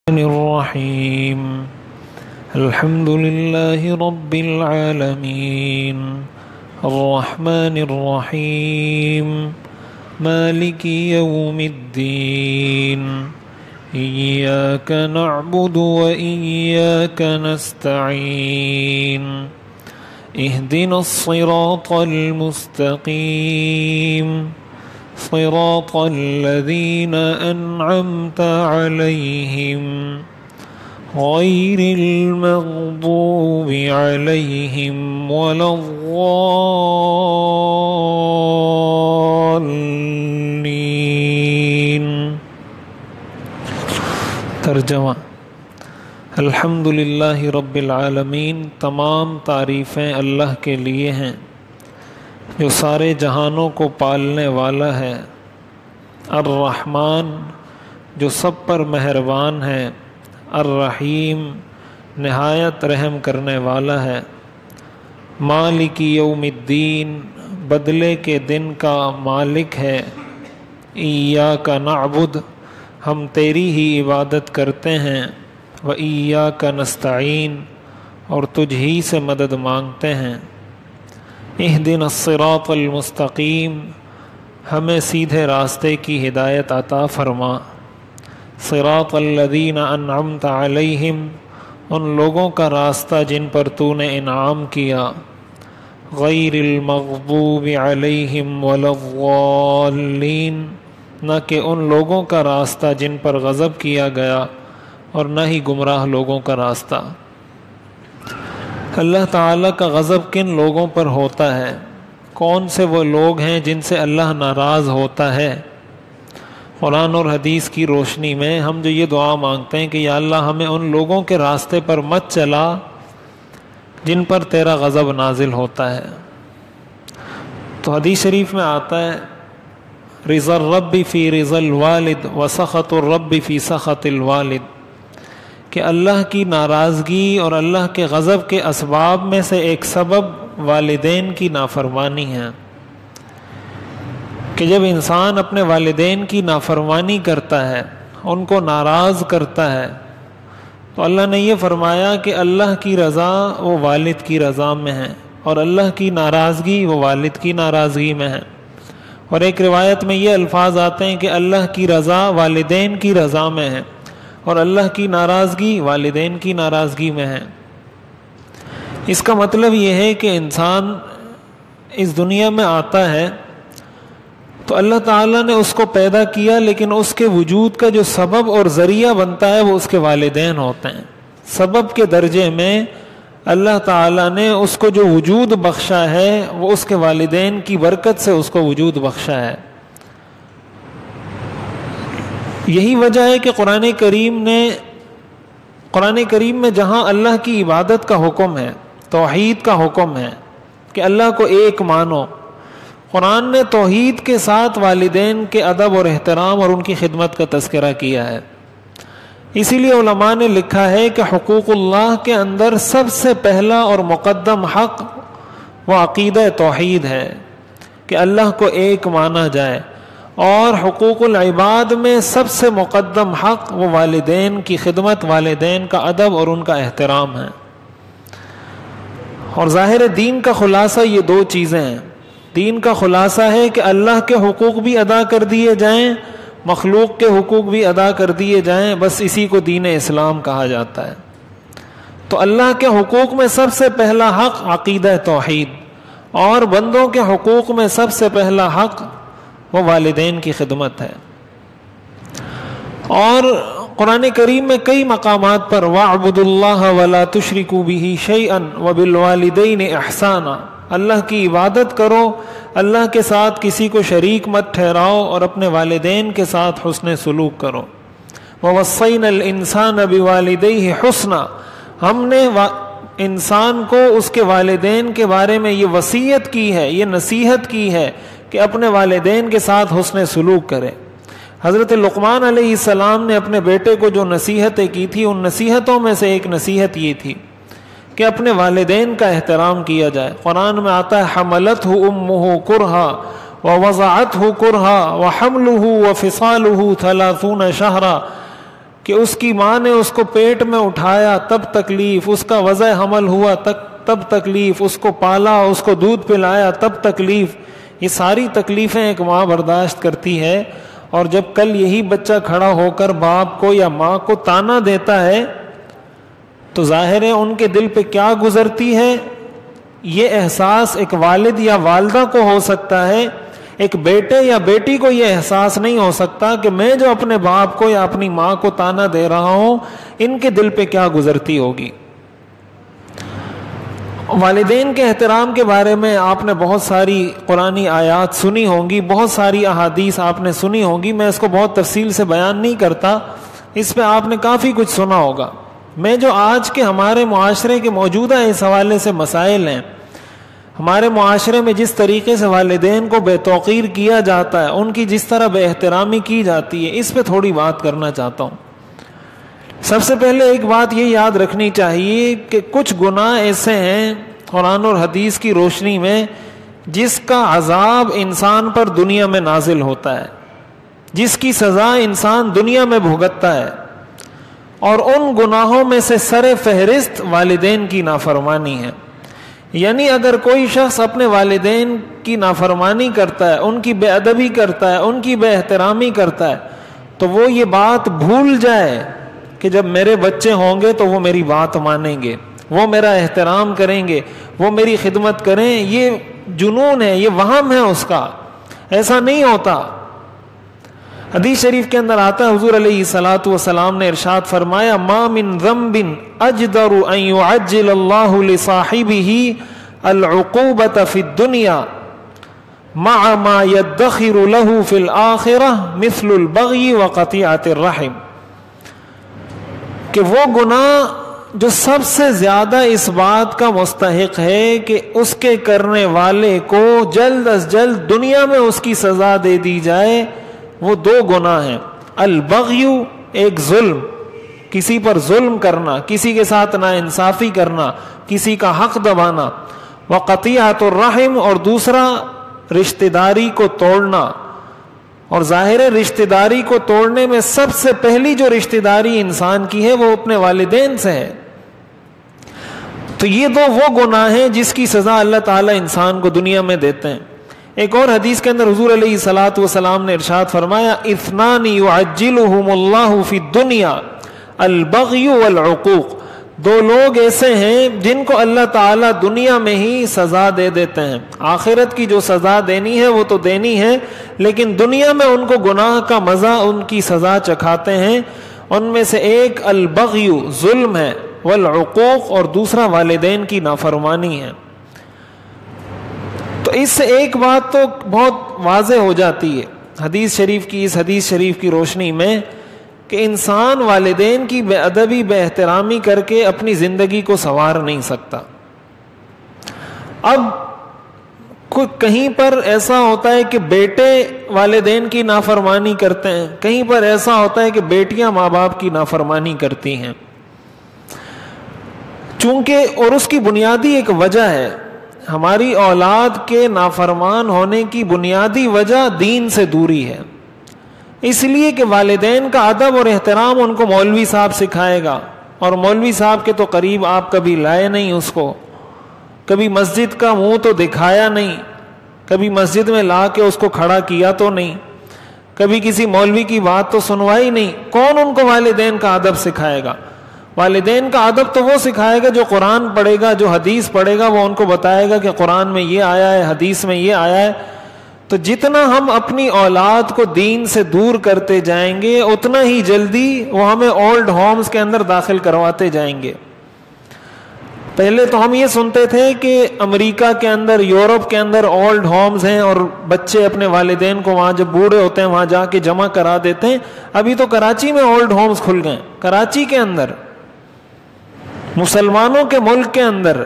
الرحيم الحمد لله رب العالمين الرحمن الرحيم مالك يوم الدين إياك نعبد وإياك نستعين اهدنا الصراط المستقيم صراط الذين أنعمت عليهم غير المغضوب عليهم ولا الضالين۔ ترجمہ: الحمدللہ رب العالمین، تمام تعریفیں اللہ کے لیے ہیں جو سارے جہانوں کو پالنے والا ہے۔ الرحمن، جو سب پر مہربان ہے۔ الرحیم، نہایت رحم کرنے والا ہے۔ مالک یوم الدین، بدلے کے دن کا مالک ہے۔ ایاک نعبد، ہم تیری ہی عبادت کرتے ہیں۔ وایاک نستعین، اور تجھ ہی سے مدد مانگتے ہیں۔ اہدنا الصراط المستقیم، ہمیں سیدھے راستے کی ہدایت عطا فرما۔ صراط الذین انعمت علیہم، ان لوگوں کا راستہ جن پر تو نے انعام کیا۔ غیر المغضوب علیہم ولا الضالین، نہ کہ ان لوگوں کا راستہ جن پر غضب کیا گیا اور نہ ہی گمراہ لوگوں کا راستہ۔ اللہ تعالیٰ کا غضب کن لوگوں پر ہوتا ہے؟ کون سے وہ لوگ ہیں جن سے اللہ ناراض ہوتا ہے؟ قرآن اور حدیث کی روشنی میں ہم جو یہ دعا مانگتے ہیں کہ یا اللہ ہمیں ان لوگوں کے راستے پر مت چلا جن پر تیرا غضب نازل ہوتا ہے۔ تو حدیث شریف میں آتا ہے رضا الرب فی رضا الوالد وسخط الرب فی سخط الوالد، کہ اللہ کی ناراضگی اور اللہ کے غضب کے اسباب میں سے ایک سبب والدین کی نافرمانی ہے، کہ جب انسان اپنے والدین کی نافرمانی کرتا ہے، ان کو ناراض کرتا ہے، تو اللہ نے یہ فرمایا کہ اللہ کی رضا وہ والد کی رضا میں ہے اور اللہ کی ناراضگی وہ والد کی ناراضگی میں ہے۔ اور ایک روایت میں یہ الفاظ آتے ہیں کہ اللہ کی رضا والدین کی رضا میں ہے اور اللہ کی ناراضگی والدین کی ناراضگی میں ہے۔ اس کا مطلب یہ ہے کہ انسان اس دنیا میں آتا ہے تو اللہ تعالیٰ نے اس کو پیدا کیا، لیکن اس کے وجود کا جو سبب اور ذریعہ بنتا ہے وہ اس کے والدین ہوتے ہیں۔ سبب کے درجے میں اللہ تعالیٰ نے اس کو جو وجود بخشا ہے وہ اس کے والدین کی برکت سے اس کو وجود بخشا ہے۔ یہی وجہ ہے کہ قرآن کریم میں جہاں اللہ کی عبادت کا حکم ہے، توحید کا حکم ہے کہ اللہ کو ایک مانو، قرآن نے توحید کے ساتھ والدین کے ادب اور احترام اور ان کی خدمت کا تذکرہ کیا ہے۔ اسی لیے علماء نے لکھا ہے کہ حقوق اللہ کے اندر سب سے پہلا اور مقدم حق وہ عقیدہ توحید ہے کہ اللہ کو ایک مانا جائے، اور حقوق العباد میں سب سے مقدم حق وہ والدین کی خدمت، والدین کا ادب اور ان کا احترام ہے۔ اور ظاہر دین کا خلاصہ یہ دو چیزیں ہیں۔ دین کا خلاصہ ہے کہ اللہ کے حقوق بھی ادا کر دیے جائیں، مخلوق کے حقوق بھی ادا کر دیے جائیں، بس اسی کو دین اسلام کہا جاتا ہے۔ تو اللہ کے حقوق میں سب سے پہلا حق عقیدہ توحید، اور بندوں کے حقوق میں سب سے پہلا حق وہ والدین کی خدمت ہے۔ اور قرآن کریم میں کئی مقامات پر وَاعْبُدُوا اللَّهَ وَلَا تُشْرِكُوا بِهِ شَيْئًا وَبِالْوَالِدَيْنِ احسانا، اللہ کی عبادت کرو، اللہ کے ساتھ کسی کو شریک مت ٹھہراؤ، اور اپنے والدین کے ساتھ حسن سلوک کرو۔ وَوَصَّيْنَا الْإِنسَانَ بِوَالِدَيْهِ حُسْنًا، ہم نے انسان کو اس کے والدین کے بارے میں یہ وصیت کی ہے، یہ نصیحت کی ہے کہ اپنے والدین کے ساتھ حسن سلوک کرے۔ حضرت لقمان علیہ السلام نے اپنے بیٹے کو جو نصیحتیں کی تھی، ان نصیحتوں میں سے ایک نصیحت یہ تھی کہ اپنے والدین کا احترام کیا جائے۔ قرآن میں آتا ہے حملتہ امہ کرہا ووضعتہ کرہا وحملہ وفصالہ 30 شہرا، کہ اس کی ماں نے اس کو پیٹ میں اٹھایا تب تکلیف، اس کا وضع حمل ہوا تب تکلیف، اس کو پالا، اس کو دودھ پلایا تب تکلیف، یہ ساری تکلیفیں ایک ماں برداشت کرتی ہے. اور جب کل یہی بچہ کھڑا ہو کر باپ کو یا ماں کو تانا دیتا ہے تو ظاہر ہے ان کے دل پہ کیا گزرتی ہے. یہ احساس ایک والد یا والدہ کو ہو سکتا ہے، ایک بیٹے یا بیٹی کو یہ احساس نہیں ہو سکتا کہ میں جو اپنے باپ کو یا اپنی ماں کو تانا دے رہا ہوں ان کے دل پہ کیا گزرتی ہوگی. والدین کے احترام کے بارے میں آپ نے بہت ساری قرآنی آیات سنی ہوں گی، بہت ساری احادیث آپ نے سنی ہوں گی. میں اس کو بہت تفصیل سے بیان نہیں کرتا، اس پہ آپ نے کافی کچھ سنا ہوگا. میں جو آج کے ہمارے معاشرے کے موجودہ اس حوالے سے مسائل ہیں، ہمارے معاشرے میں جس طریقے سے والدین کو بے توقیر کیا جاتا ہے، ان کی جس طرح بے احترامی کی جاتی ہے، اس پہ تھوڑی بات کرنا چاہتا ہوں. سب سے پہلے ایک بات یہ یاد رکھنی چاہیے کہ کچھ گناہ ایسے ہیں قرآن اور حدیث کی روشنی میں جس کا عذاب انسان پر دنیا میں نازل ہوتا ہے، جس کی سزا انسان دنیا میں بھگتتا ہے، اور ان گناہوں میں سے سر فہرست والدین کی نافرمانی ہے. یعنی اگر کوئی شخص اپنے والدین کی نافرمانی کرتا ہے، ان کی بے ادبی کرتا ہے، ان کی بے احترامی کرتا ہے، تو وہ یہ بات بھول جائے کہ جب میرے بچے ہوں گے تو وہ میری بات مانیں گے، وہ میرا احترام کریں گے، وہ میری خدمت کریں. یہ جنون ہے، یہ وہم ہے اس کا، ایسا نہیں ہوتا. حدیث شریف کے اندر آتا ہے، حضور علیہ الصلوۃ والسلام نے ارشاد فرمایا، ما من ذنب اجدر ان يعجل الله لصاحبه العقوبة في الدنيا مع ما يدخر له في الآخرة مثل البغي وقطيعة الرحم. کہ وہ گناہ جو سب سے زیادہ اس بات کا مستحق ہے کہ اس کے کرنے والے کو جلد از جلد دنیا میں اس کی سزا دے دی جائے، وہ دو گناہ ہیں. البغی، ایک ظلم، کسی پر ظلم کرنا، کسی کے ساتھ ناانصافی کرنا، کسی کا حق دبانا. وقطیعۃ الرحم، اور دوسرا رشتہ داری کو توڑنا. اور ظاہر رشتہ داری کو توڑنے میں سب سے پہلی جو رشتہ داری انسان کی ہے وہ اپنے والدین سے ہے. تو یہ دو وہ گناہ ہیں جس کی سزا اللہ تعالیٰ انسان کو دنیا میں دیتے ہیں. ایک اور حدیث کے اندر حضور علیہ الصلوۃ والسلام نے ارشاد فرمایا، اثنان یعجلہم اللہ فی الدنیا البغی والعقوق. دو لوگ ایسے ہیں جن کو اللہ تعالیٰ دنیا میں ہی سزا دے دیتے ہیں. آخرت کی جو سزا دینی ہے وہ تو دینی ہے، لیکن دنیا میں ان کو گناہ کا مزہ، ان کی سزا چکھاتے ہیں. ان میں سے ایک البغی، ظلم ہے، والعقوق، اور دوسرا والدین کی نافرمانی ہے. تو اس سے ایک بات تو بہت واضح ہو جاتی ہے حدیث شریف کی، اس حدیث شریف کی روشنی میں، کہ انسان والدین کی بے ادبی، بے احترامی کر کے اپنی زندگی کو سنوار نہیں سکتا. اب کہیں پر ایسا ہوتا ہے کہ بیٹے والدین کی نافرمانی کرتے ہیں، کہیں پر ایسا ہوتا ہے کہ بیٹیاں ماں باپ کی نافرمانی کرتی ہیں. چونکہ اور اس کی بنیادی ایک وجہ ہے، ہماری اولاد کے نافرمان ہونے کی بنیادی وجہ دین سے دوری ہے. اس لیے کہ والدین کا ادب اور احترام ان کو مولوی صاحب سکھائے گا، اور مولوی صاحب کے تو قریب آپ کبھی لائے نہیں اس کو، کبھی مسجد کا منہ تو دکھایا نہیں، کبھی مسجد میں لا کے اس کو کھڑا کیا تو نہیں، کبھی کسی مولوی کی بات تو سنوائی نہیں. کون ان کو والدین کا ادب سکھائے گا؟ والدین کا ادب تو وہ سکھائے گا جو قرآن پڑھے گا، جو حدیث پڑھے گا، وہ ان کو بتائے گا کہ قرآن میں یہ آیا ہے، حدیث میں یہ آیا ہے. تو جتنا ہم اپنی اولاد کو دین سے دور کرتے جائیں گے اتنا ہی جلدی وہ ہمیں اولڈ ہومز کے اندر داخل کرواتے جائیں گے. پہلے تو ہم یہ سنتے تھے کہ امریکہ کے اندر، یورپ کے اندر اولڈ ہومز ہیں اور بچے اپنے والدین کو وہاں جب بوڑھے ہوتے ہیں وہاں جا کے جمع کرا دیتے ہیں. ابھی تو کراچی میں اولڈ ہومز کھل گئے، کراچی کے اندر، مسلمانوں کے ملک کے اندر.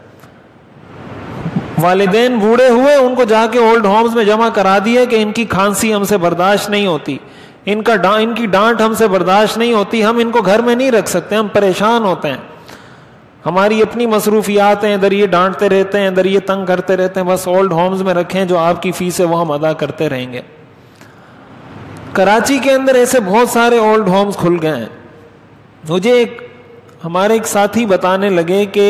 والدین بوڑھے ہوئے، ان کو جا کے اولڈ ہومز میں جمع کرا دیا کہ ان کی کھانسی ہم سے برداشت نہیں ہوتی، ان کی ڈانٹ ہم سے برداشت نہیں ہوتی، ہم ان کو گھر میں نہیں رکھ سکتے، ہم پریشان ہوتے ہیں، ہماری اپنی مصروفیات ہیں، ادھر یہ ڈانٹتے رہتے ہیں، ادھر یہ تنگ کرتے رہتے ہیں، بس اولڈ ہومز میں رکھیں، جو آپ کی فیس ہے وہ ہم ادا کرتے رہیں گے. کراچی کے اندر ایسے بہت سارے اولڈ ہومز کھل گئے ہیں. مجھے ہمارے ایک ساتھی بتانے لگے کہ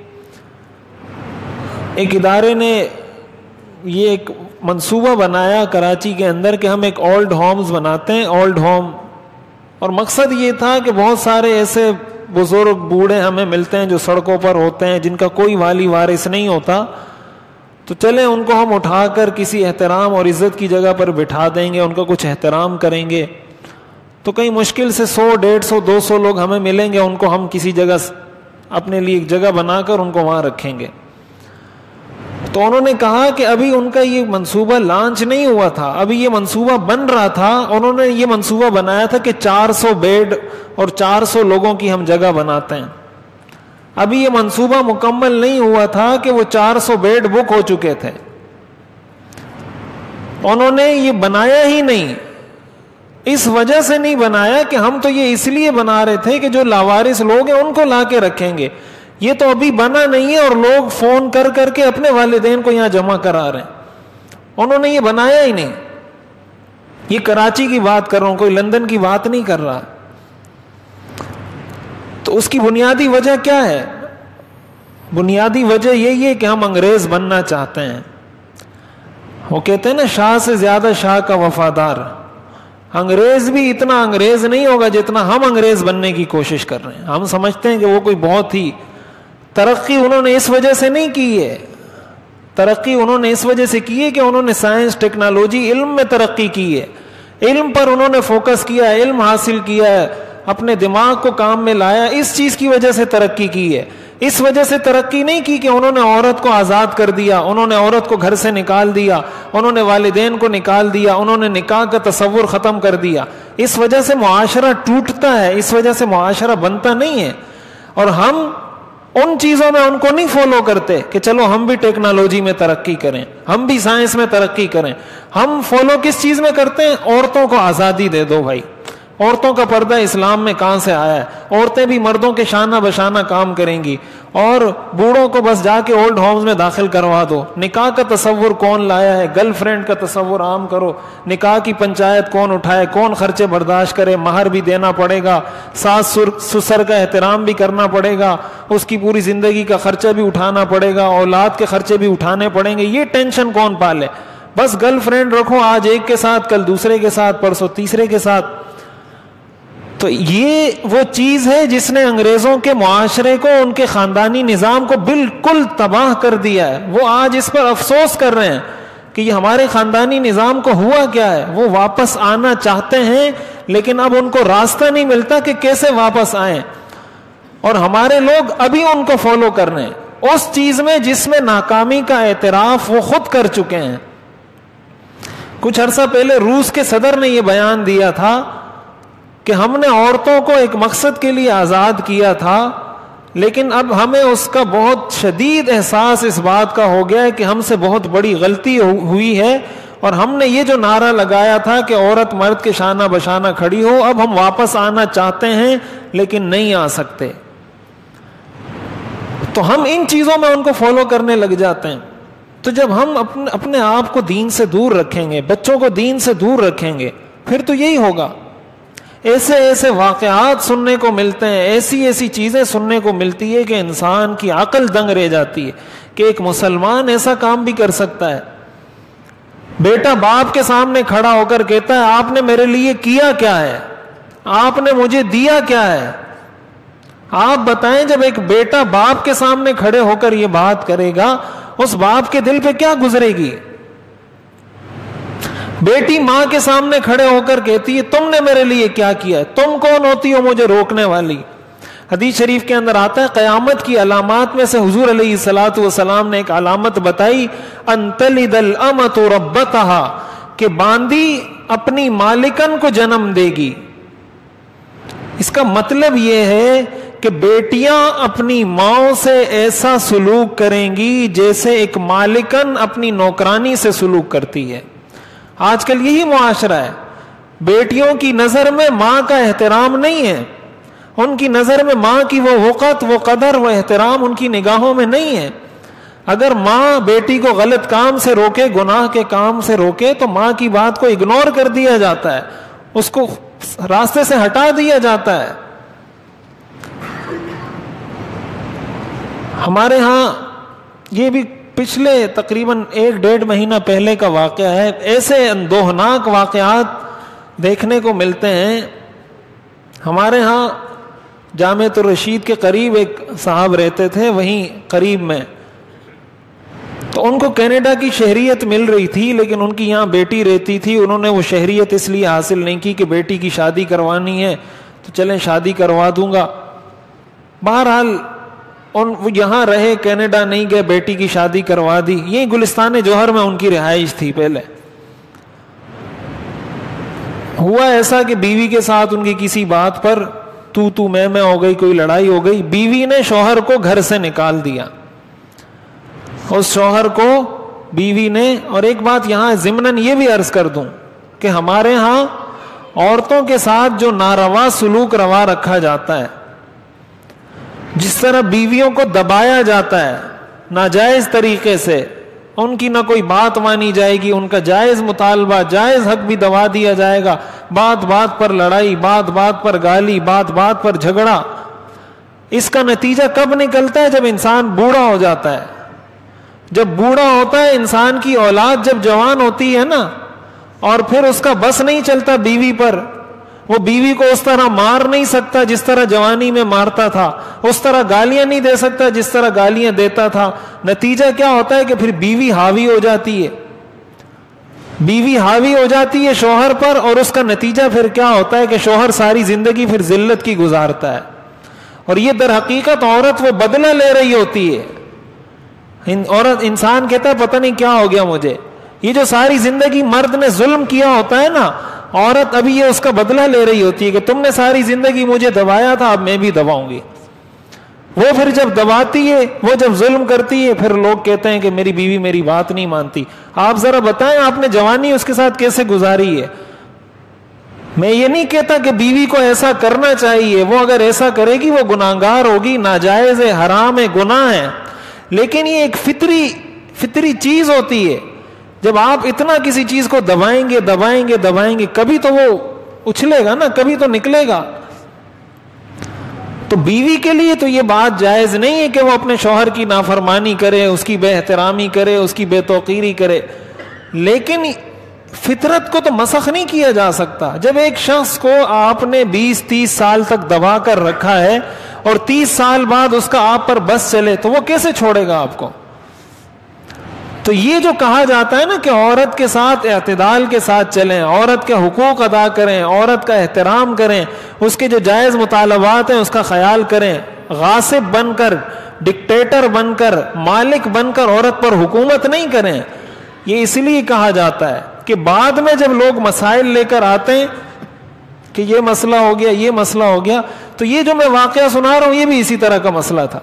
ایک ادارے نے یہ ایک منصوبہ بنایا کراچی کے اندر کہ ہم ایک اولڈ ہومز بناتے ہیں, اولڈ ہوم, اور مقصد یہ تھا کہ بہت سارے ایسے بزرگ بوڑھے ہمیں ملتے ہیں جو سڑکوں پر ہوتے ہیں, جن کا کوئی والی وارث نہیں ہوتا, تو چلیں ان کو ہم اٹھا کر کسی احترام اور عزت کی جگہ پر بٹھا دیں گے, ان کا کچھ احترام کریں گے. تو کئی مشکل سے 100, 150, 200 لوگ ہمیں ملیں گے, ان کو ہم کسی جگہ اپنے لیے ایک جگہ بنا کر ان کو وہاں رکھیں گے. تو انہوں نے کہا کہ ابھی ان کا یہ منصوبہ لانچ نہیں ہوا تھا, ابھی یہ منصوبہ بن رہا تھا. انہوں نے یہ منصوبہ بنایا تھا کہ 400 بیڈ اور 400 لوگوں کی ہم جگہ بناتے ہیں. ابھی یہ منصوبہ مکمل نہیں ہوا تھا کہ وہ 400 بیڈ بک ہو چکے تھے. انہوں نے یہ بنایا ہی نہیں, اس وجہ سے نہیں بنایا کہ ہم تو یہ اس لیے بنا رہے تھے کہ جو لاوارث لوگ ہیں ان کو لا کے رکھیں گے. یہ تو ابھی بنا نہیں ہے اور لوگ فون کر کر کے اپنے والدین کو یہاں جمع کرا رہے ہیں. انہوں نے یہ بنایا ہی نہیں. یہ کراچی کی بات کر رہا ہوں, کوئی لندن کی بات نہیں کر رہا. تو اس کی بنیادی وجہ کیا ہے؟ بنیادی وجہ یہی ہے کہ ہم انگریز بننا چاہتے ہیں. وہ کہتے ہیں نا, شاہ سے زیادہ شاہ کا وفادار. انگریز بھی اتنا انگریز نہیں ہوگا جتنا ہم انگریز بننے کی کوشش کر رہے ہیں. ہم سمجھتے ہیں کہ وہ کوئی بہت ہی ترقی انہوں نے اس وجہ سے نہیں کی ہے. ترقی انہوں نے اس وجہ سے کی ہے کہ انہوں نے سائنس, ٹیکنالوجی, علم میں ترقی کی ہے. علم پر انہوں نے فوکس کیا ہے, علم حاصل کیا ہے, اپنے دماغ کو کام میں لایا. اس چیز کی وجہ سے ترقی کی ہے. اس وجہ سے ترقی نہیں کی کہ انہوں نے عورت کو آزاد کر دیا, انہوں نے عورت کو گھر سے نکال دیا, انہوں نے والدین کو نکال دیا, انہوں نے نکاح کا تصور ختم کر دیا. اس وجہ سے معاشرہ ٹوٹتا ہے, اس وجہ سے معاشرہ بنتا نہیں ہے. اور ہم ان چیزوں میں ان کو نہیں فالو کرتے کہ چلو ہم بھی ٹیکنالوجی میں ترقی کریں, ہم بھی سائنس میں ترقی کریں. ہم فالو کس چیز میں کرتے ہیں؟ عورتوں کو آزادی دے دو بھائی. عورتوں کا پردہ اسلام میں کہاں سے آیا ہے؟ عورتیں بھی مردوں کے شانہ بشانہ کام کریں گی, اور بوڑھوں کو بس جا کے اولڈ ہومز میں داخل کروا دو. نکاح کا تصور کون لایا ہے؟ گرل فرینڈ کا تصور عام کرو. نکاح کی پنچایت کون اٹھائے؟ کون خرچے برداشت کرے؟ مہر بھی دینا پڑے گا, ساس سسر کا احترام بھی کرنا پڑے گا, اس کی پوری زندگی کا خرچہ بھی اٹھانا پڑے گا, اولاد کے خرچے بھی اٹھانے پڑیں گے. یہ ٹینشن کون پالے؟ بس گرل فرینڈ رکھو, آج ایک کے ساتھ, کل دوسرے کے ساتھ, پرسوں تیسرے کے ساتھ. تو یہ وہ چیز ہے جس نے انگریزوں کے معاشرے کو, ان کے خاندانی نظام کو بالکل تباہ کر دیا ہے. وہ آج اس پر افسوس کر رہے ہیں کہ یہ ہمارے خاندانی نظام کو ہوا کیا ہے. وہ واپس آنا چاہتے ہیں لیکن اب ان کو راستہ نہیں ملتا کہ کیسے واپس آئیں, اور ہمارے لوگ ابھی ان کو فالو کر رہے ہیں اس چیز میں جس میں ناکامی کا اعتراف وہ خود کر چکے ہیں. کچھ عرصہ پہلے روس کے صدر نے یہ بیان دیا تھا کہ ہم نے عورتوں کو ایک مقصد کے لیے آزاد کیا تھا, لیکن اب ہمیں اس کا بہت شدید احساس اس بات کا ہو گیا ہے کہ ہم سے بہت بڑی غلطی ہوئی ہے, اور ہم نے یہ جو نعرہ لگایا تھا کہ عورت مرد کے شانہ بشانہ کھڑی ہو, اب ہم واپس آنا چاہتے ہیں لیکن نہیں آ سکتے. تو ہم ان چیزوں میں ان کو فالو کرنے لگ جاتے ہیں. تو جب ہم اپنے آپ کو دین سے دور رکھیں گے, بچوں کو دین سے دور رکھیں گے, پھر تو یہی ہوگا. ایسے ایسے واقعات سننے کو ملتے ہیں, ایسی ایسی چیزیں سننے کو ملتی ہے کہ انسان کی عقل دنگ رہ جاتی ہے کہ ایک مسلمان ایسا کام بھی کر سکتا ہے. بیٹا باپ کے سامنے کھڑا ہو کر کہتا ہے آپ نے میرے لیے کیا کیا ہے, آپ نے مجھے دیا کیا ہے. آپ بتائیں, جب ایک بیٹا باپ کے سامنے کھڑے ہو کر یہ بات کرے گا, اس باپ کے دل پہ کیا گزرے گی. بیٹی ماں کے سامنے کھڑے ہو کر کہتی ہے تم نے میرے لیے کیا کیا ہے, تم کون ہوتی ہو مجھے روکنے والی. حدیث شریف کے اندر آتا ہے قیامت کی علامات میں سے حضور علیہ الصلوۃ والسلام نے ایک علامت بتائی, ان تلد الامۃ ربتہا, کہ باندی اپنی مالکن کو جنم دے گی. اس کا مطلب یہ ہے کہ بیٹیاں اپنی ماؤں سے ایسا سلوک کریں گی جیسے ایک مالکن اپنی نوکرانی سے سلوک کرتی ہے. آج کل یہی معاشرہ ہے. بیٹیوں کی نظر میں ماں کا احترام نہیں ہے, ان کی نظر میں ماں کی وہ وقت, وہ قدر, وہ احترام ان کی نگاہوں میں نہیں ہے. اگر ماں بیٹی کو غلط کام سے روکے, گناہ کے کام سے روکے, تو ماں کی بات کو اگنور کر دیا جاتا ہے, اس کو راستے سے ہٹا دیا جاتا ہے. ہمارے ہاں یہ بھی پچھلے تقریباً 1-1.5 مہینہ پہلے کا واقعہ ہے، ایسے اندوہناک واقعات دیکھنے کو ملتے ہیں. ہمارے ہاں جامعۃ الرشید کے قریب ایک صاحب رہتے تھے، وہیں قریب میں، تو ان کو کینیڈا کی شہریت مل رہی تھی، لیکن ان کی یہاں بیٹی رہتی تھی. انہوں نے وہ شہریت اس لیے حاصل نہیں کی کہ بیٹی کی شادی کروانی ہے تو چلیں شادی کروا دوں گا. بہرحال وہ یہاں رہے، کینیڈا نہیں گئے، بیٹی کی شادی کروا دی. یہی گلستان جوہر میں ان کی رہائش تھی. پہلے ہوا ایسا کہ بیوی کے ساتھ ان کی کسی بات پر تو میں ہو گئی، کوئی لڑائی ہو گئی. بیوی نے شوہر کو گھر سے نکال دیا. اس شوہر کو بیوی نے، اور ایک بات یہاں ضمناً یہ بھی عرض کر دوں کہ ہمارے ہاں عورتوں کے ساتھ جو ناروا سلوک روا رکھا جاتا ہے، جس طرح بیویوں کو دبایا جاتا ہے ناجائز طریقے سے، ان کی نہ کوئی بات مانی جائے گی، ان کا جائز مطالبہ، جائز حق بھی دبا دیا جائے گا، بات بات پر لڑائی، بات بات پر گالی، بات بات پر جھگڑا. اس کا نتیجہ کب نکلتا ہے؟ جب انسان بوڑھا ہو جاتا ہے. جب بوڑھا ہوتا ہے انسان کی اولاد، جب جوان ہوتی ہے نا، اور پھر اس کا بس نہیں چلتا بیوی پر، وہ بیوی کو اس طرح مار نہیں سکتا جس طرح جوانی میں مارتا تھا، اس طرح گالیاں نہیں دے سکتا جس طرح گالیاں دیتا تھا. نتیجہ کیا ہوتا ہے کہ پھر بیوی حاوی ہو جاتی ہے. بیوی حاوی ہو جاتی ہے شوہر پر، اور اس کا نتیجہ پھر کیا ہوتا ہے کہ شوہر ساری زندگی پھر ذلت کی گزارتا ہے. اور یہ در حقیقت عورت وہ بدلہ لے رہی ہوتی ہے. عورت، انسان کہتا ہے پتہ نہیں کیا ہو گیا مجھے. یہ جو ساری زندگی مرد نے ظلم کیا ہوتا ہے نا، عورت ابھی یہ اس کا بدلہ لے رہی ہوتی ہے کہ تم نے ساری زندگی مجھے دبایا تھا، اب میں بھی دباؤں گی. وہ پھر جب دباتی ہے، وہ جب ظلم کرتی ہے، پھر لوگ کہتے ہیں کہ میری بیوی میری بات نہیں مانتی. آپ ذرا بتائیں آپ نے جوانی اس کے ساتھ کیسے گزاری ہے؟ میں یہ نہیں کہتا کہ بیوی کو ایسا کرنا چاہیے، وہ اگر ایسا کرے گی وہ گناہگار ہوگی، ناجائز ہے، حرام ہے، گناہ ہے. لیکن یہ ایک فطری چیز ہوتی ہے. جب آپ اتنا کسی چیز کو دبائیں گے کبھی تو وہ اچھلے گا نا، کبھی تو نکلے گا. تو بیوی کے لیے تو یہ بات جائز نہیں ہے کہ وہ اپنے شوہر کی نافرمانی کرے، اس کی بے احترامی کرے، اس کی بے توقیری کرے. لیکن فطرت کو تو مسخ نہیں کیا جا سکتا. جب ایک شخص کو آپ نے 20-30 سال تک دبا کر رکھا ہے اور 30 سال بعد اس کا آپ پر بس چلے تو وہ کیسے چھوڑے گا آپ کو؟ تو یہ جو کہا جاتا ہے نا کہ عورت کے ساتھ اعتدال کے ساتھ چلیں، عورت کے حقوق ادا کریں، عورت کا احترام کریں، اس کے جو جائز مطالبات ہیں اس کا خیال کریں، غاصب بن کر، ڈکٹیٹر بن کر، مالک بن کر عورت پر حکومت نہیں کریں. یہ اس لیے کہا جاتا ہے کہ بعد میں جب لوگ مسائل لے کر آتے ہیں کہ یہ مسئلہ ہو گیا، یہ مسئلہ ہو گیا، تو یہ جو میں واقعہ سنا رہا ہوں یہ بھی اسی طرح کا مسئلہ تھا.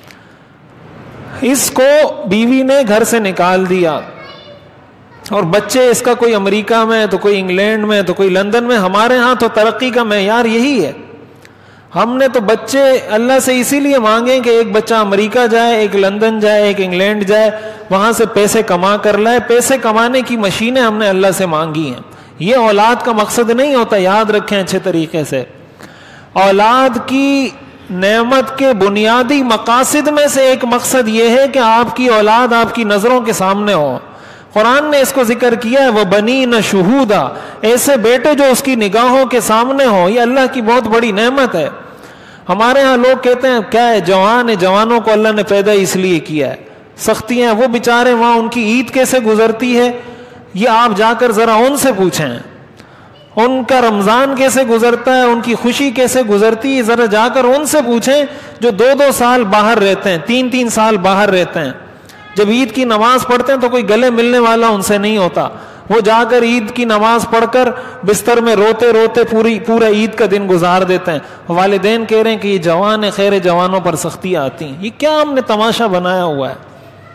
اس کو بیوی نے گھر سے نکال دیا، اور بچے اس کا کوئی امریکہ میں تو کوئی انگلینڈ میں تو کوئی لندن میں. ہمارے ہاں تو ترقی کا معیار یہی ہے. ہم نے تو بچے اللہ سے اسی لیے مانگے کہ ایک بچہ امریکہ جائے، ایک لندن جائے، ایک انگلینڈ جائے، وہاں سے پیسے کما کر لائے. پیسے کمانے کی مشینیں ہم نے اللہ سے مانگی ہیں. یہ اولاد کا مقصد نہیں ہوتا، یاد رکھیں اچھے طریقے سے. اولاد کی نعمت کے بنیادی مقاصد میں سے ایک مقصد یہ ہے کہ آپ کی اولاد آپ کی نظروں کے سامنے ہو. قرآن نے اس کو ذکر کیا ہے، وہ بنین شہودا، ایسے بیٹے جو اس کی نگاہوں کے سامنے ہو. یہ اللہ کی بہت بڑی نعمت ہے. ہمارے ہاں لوگ کہتے ہیں کیا ہے، جوان ہے، جوانوں کو اللہ نے پیدا اس لیے کیا ہے. سختیاں وہ بیچارے وہاں ان کی عید کیسے گزرتی ہے یہ آپ جا کر ذرا ان سے پوچھیں. ان کا رمضان کیسے گزرتا ہے، ان کی خوشی کیسے گزرتی ہے، ذرا جا کر ان سے پوچھیں جو 2-2 سال باہر رہتے ہیں، 3-3 سال باہر رہتے ہیں. جب عید کی نماز پڑھتے ہیں تو کوئی گلے ملنے والا ان سے نہیں ہوتا. وہ جا کر عید کی نماز پڑھ کر بستر میں روتے روتے پورا عید کا دن گزار دیتے ہیں. والدین کہہ رہے ہیں کہ یہ جوان ہے، خیر جوانوں پر سختیاں آتی ہیں. یہ کیا ہم نے تماشا بنایا ہوا ہے؟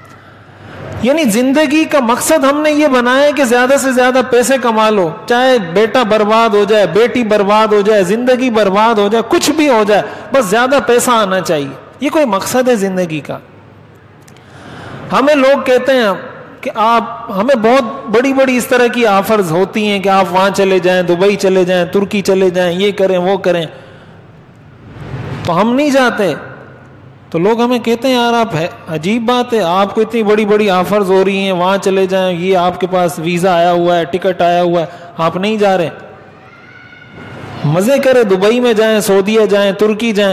یعنی زندگی کا مقصد ہم نے یہ بنایا ہے کہ زیادہ سے زیادہ پیسے کما لو، چاہے بیٹا برباد ہو جائے، بیٹی برباد ہو جائے، زندگی برباد ہو جائے، کچھ بھی ہو جائے، بس زیادہ پیسہ آنا چاہیے. یہ کوئی مقصد ہے زندگی کا؟ ہمیں لوگ کہتے ہیں کہ آپ، ہمیں بہت بڑی بڑی اس طرح کی آفرز ہوتی ہیں کہ آپ وہاں چلے جائیں، دبئی چلے جائیں، ترکی چلے جائیں، یہ کریں وہ کریں. تو ہم نہیں جاتے. تو لوگ ہمیں کہتے ہیں یار آپ عجیب بات ہے، آپ کو اتنی بڑی بڑی آفرز ہو رہی ہیں، وہاں چلے جائیں، یہ آپ کے پاس ویزا آیا ہوا ہے، ٹکٹ آیا ہوا ہے، آپ نہیں جا رہے؟ مزے کرے، دبئی میں جائیں، سعودیہ جائیں، ترکی جائیں۔